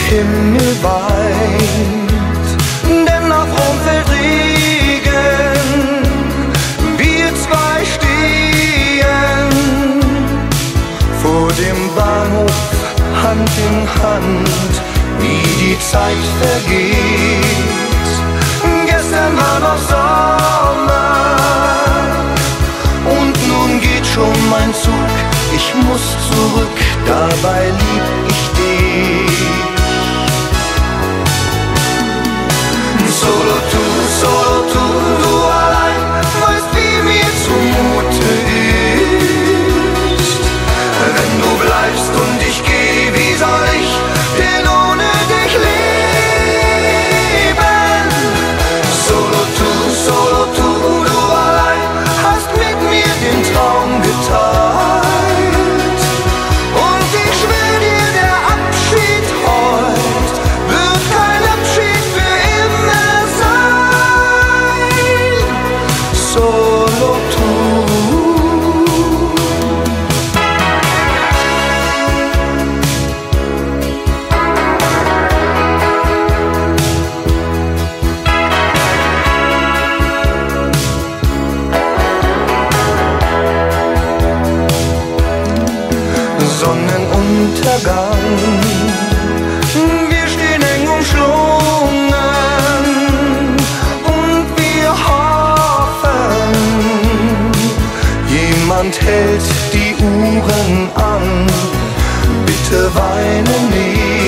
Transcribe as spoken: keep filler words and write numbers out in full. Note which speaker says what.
Speaker 1: Himmel weit, denn auf Rom fällt Regen, wir zwei stehen vor dem Bahnhof Hand in Hand, wie die Zeit vergeht. Gestern war noch Sommer und nun geht schon mein Zug. Ich muss zurück, dabei lieb ich dich. Solo tu, solo tu, du allein weißt, wie mir zumute ist. Wenn du bleibst und ich geh, wie soll ich denn ohne dich leben? Solo tu, solo tu, du allein hast mit mir den Traum geteilt. Und ich schwör dir, der Abschied heut wird kein Abschied für immer sein. Solo tu. Sonnenuntergang, wir stehen eng umschlungen und wir hoffen, jemand hält die Uhren an, bitte weine nicht.